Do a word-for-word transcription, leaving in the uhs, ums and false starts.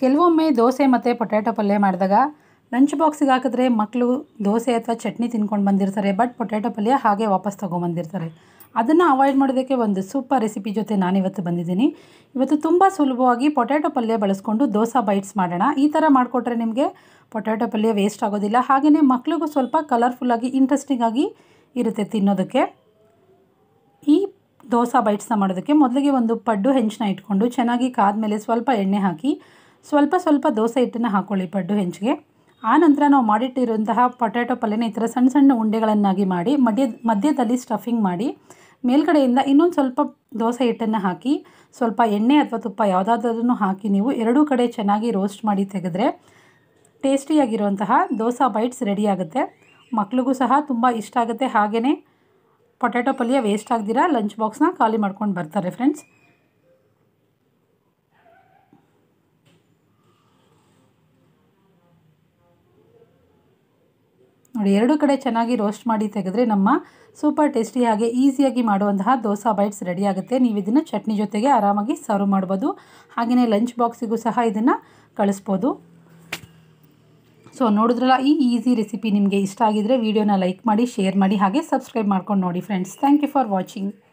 ಕೆಲವೊಮ್ಮೆ ದೋಸೆ ಮತ್ತು ಪೊಟ್ಯಾಟೊ ಪಲ್ಯ ಮಾಡಿದಾಗ ಲಂಚ್ ಬಾಕ್ಸಿಗೆ ಹಾಕಿದ್ರೆ ಮಕ್ಕಳು ದೋಸೆ ಅಥವಾ ಚಟ್ನಿ ತಿನ್ಕೊಂಡು ಬಂದಿರ್ತಾರೆ, ಬಟ್ ಪೊಟ್ಯಾಟೊ ಪಲ್ಯ ಹಾಗೆ ವಾಪಸ್ ತೊಗೊಂಬಂದಿರ್ತಾರೆ. ಅದನ್ನು ಅವಾಯ್ಡ್ ಮಾಡೋದಕ್ಕೆ ಒಂದು ಸೂಪರ್ ರೆಸಿಪಿ ಜೊತೆ ನಾನಿವತ್ತು ಬಂದಿದ್ದೀನಿ. ಇವತ್ತು ತುಂಬ ಸುಲಭವಾಗಿ ಪೊಟ್ಯಾಟೊ ಪಲ್ಯ ಬಳಸ್ಕೊಂಡು ದೋಸೆ ಬೈಟ್ಸ್ ಮಾಡೋಣ. ಈ ಥರ ಮಾಡಿಕೊಟ್ರೆ ನಿಮಗೆ ಪೊಟ್ಯಾಟೊ ಪಲ್ಯ ವೇಸ್ಟ್ ಆಗೋದಿಲ್ಲ, ಹಾಗೆಯೇ ಮಕ್ಳಿಗೂ ಸ್ವಲ್ಪ ಕಲರ್ಫುಲ್ಲಾಗಿ ಇಂಟ್ರೆಸ್ಟಿಂಗ್ ಆಗಿ ಇರುತ್ತೆ ತಿನ್ನೋದಕ್ಕೆ. ಈ ದೋಸೆ ಬೈಟ್ಸ್ನ ಮಾಡೋದಕ್ಕೆ ಮೊದಲಿಗೆ ಒಂದು ಪಡ್ಡು ಹೆಂಚನ್ನ ಇಟ್ಕೊಂಡು ಚೆನ್ನಾಗಿ ಕಾದ್ಮೇಲೆ ಸ್ವಲ್ಪ ಎಣ್ಣೆ ಹಾಕಿ ಸ್ವಲ್ಪ ಸ್ವಲ್ಪ ದೋಸೆ ಹಿಟ್ಟನ್ನು ಹಾಕ್ಕೊಳ್ಳಿ ಪಡ್ಡು ಹೆಂಚಿಗೆ. ಆನಂತರ ನಾವು ಮಾಡಿಟ್ಟಿರುವಂತಹ ಪೊಟ್ಯಾಟೊ ಪಲ್ಯನ ಈ ಥರ ಸಣ್ಣ ಸಣ್ಣ ಉಂಡೆಗಳನ್ನಾಗಿ ಮಾಡಿ ಮಧ್ಯ ಮಧ್ಯದಲ್ಲಿ ಸ್ಟಫಿಂಗ್ ಮಾಡಿ ಮೇಲ್ಗಡೆಯಿಂದ ಇನ್ನೊಂದು ಸ್ವಲ್ಪ ದೋಸೆ ಹಿಟ್ಟನ್ನು ಹಾಕಿ ಸ್ವಲ್ಪ ಎಣ್ಣೆ ಅಥವಾ ತುಪ್ಪ ಯಾವುದಾದ್ರೂ ಹಾಕಿ ನೀವು ಎರಡೂ ಕಡೆ ಚೆನ್ನಾಗಿ ರೋಸ್ಟ್ ಮಾಡಿ ತೆಗೆದ್ರೆ ಟೇಸ್ಟಿಯಾಗಿರುವಂತಹ ದೋಸೆ ಬೈಟ್ಸ್ ರೆಡಿ ಆಗುತ್ತೆ. ಮಕ್ಳಿಗೂ ಸಹ ತುಂಬ ಇಷ್ಟ ಆಗುತ್ತೆ, ಹಾಗೆಯೇ ಪೊಟ್ಯಾಟೊ ಪಲ್ಯ ವೇಸ್ಟ್ ಆಗದಿರ ಲಂಚ್ ಬಾಕ್ಸ್ನ ಖಾಲಿ ಮಾಡ್ಕೊಂಡು ಬರ್ತಾರೆ ಫ್ರೆಂಡ್ಸ್. ನೋಡಿ, ಎರಡು ಕಡೆ ಚೆನ್ನಾಗಿ ರೋಸ್ಟ್ ಮಾಡಿ ತೆಗೆದ್ರೆ ನಮ್ಮ ಸೂಪರ್ ಟೇಸ್ಟಿ ಹಾಗೆ ಈಸಿಯಾಗಿ ಮಾಡುವಂತಹ ದೋಸೆ ಬೈಟ್ಸ್ ರೆಡಿ ಆಗುತ್ತೆ. ನೀವು ಇದನ್ನು ಚಟ್ನಿ ಜೊತೆಗೆ ಆರಾಮಾಗಿ ಸರ್ವ್ ಮಾಡ್ಬೋದು, ಹಾಗೆಯೇ ಲಂಚ್ ಬಾಕ್ಸಿಗೂ ಸಹ ಇದನ್ನು ಕಳಿಸ್ಬೋದು. ಸೊ ನೋಡಿದ್ರಲ್ಲ, ಈ ಈಸಿ ರೆಸಿಪಿ ನಿಮಗೆ ಇಷ್ಟ ಆಗಿದ್ರೆ ವಿಡಿಯೋನ ಲೈಕ್ ಮಾಡಿ, ಶೇರ್ ಮಾಡಿ, ಹಾಗೆ ಸಬ್ಸ್ಕ್ರೈಬ್ ಮಾಡ್ಕೊಂಡು ನೋಡಿ friends. Thank you for watching.